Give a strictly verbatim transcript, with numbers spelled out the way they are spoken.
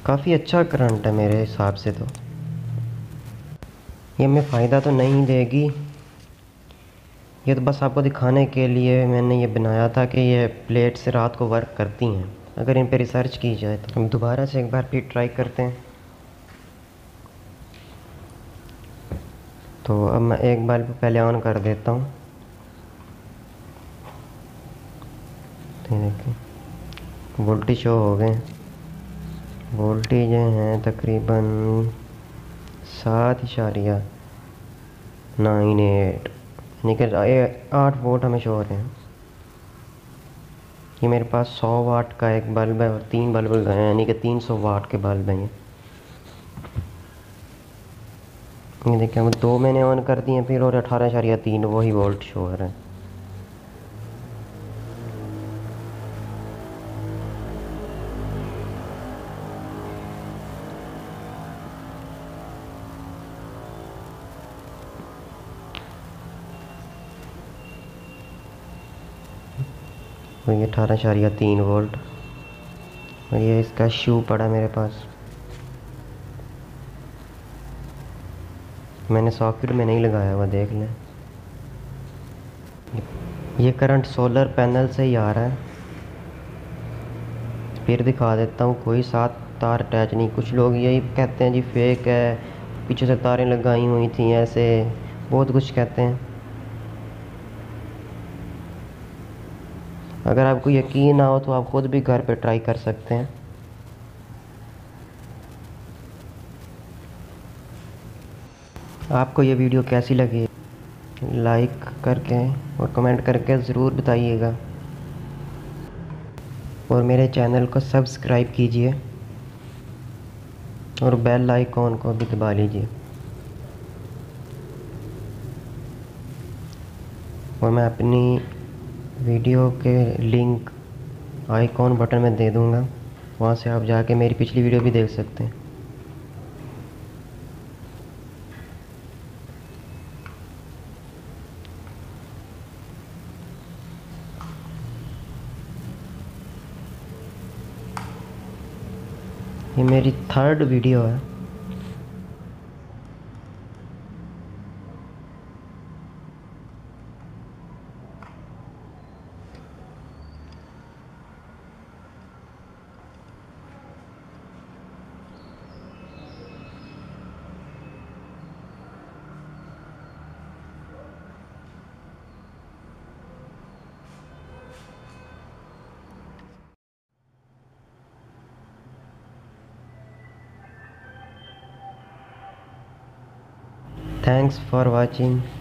काफ़ी अच्छा करंट है मेरे हिसाब से। तो ये हमें फ़ायदा तो नहीं देगी, ये तो बस आपको दिखाने के लिए मैंने ये बनाया था कि ये प्लेट्स रात को वर्क करती हैं अगर इन पे रिसर्च की जाए। तो हम दोबारा से एक बार फिर ट्राई करते हैं। तो अब मैं एक बल्ब पहले ऑन कर देता हूँ। तो देखिए वोल्टेज शो हो गए। वोल्टेज हैं तकरीबन सात इशारिया नाइन एट, यानी कि आठ वोल्ट हमें शो हो रहे हैं। ये मेरे पास सौ वाट का एक बल्ब है और तीन बल्ब हैं, यानी कि तीन सौ वाट के बल्ब हैं ये। ये देखिए हम दो मैंने ऑन कर दिए फिर, और अठारह इशारिया तीन वही वोल्ट शो हो रहा है। और ये अठारह इशारिया तीन वोल्ट, और ये इसका शू पड़ा मेरे पास। मैंने सॉकेट में नहीं लगाया हुआ, देख लें। ये करंट सोलर पैनल से ही आ रहा है। फिर दिखा देता हूँ, कोई सात तार अटैच नहीं। कुछ लोग यही कहते हैं जी फेक है, पीछे से तारें लगाई हुई थी, ऐसे बहुत कुछ कहते हैं। अगर आपको यकीन ना हो तो आप खुद भी घर पे ट्राई कर सकते हैं। आपको ये वीडियो कैसी लगी लाइक करके और कमेंट करके ज़रूर बताइएगा, और मेरे चैनल को सब्सक्राइब कीजिए और बेल आइकॉन को भी दबा लीजिए। और मैं अपनी वीडियो के लिंक आइकॉन बटन में दे दूँगा, वहाँ से आप जाके मेरी पिछली वीडियो भी देख सकते हैं। ये मेरी थर्ड वीडियो है। Thanks for watching.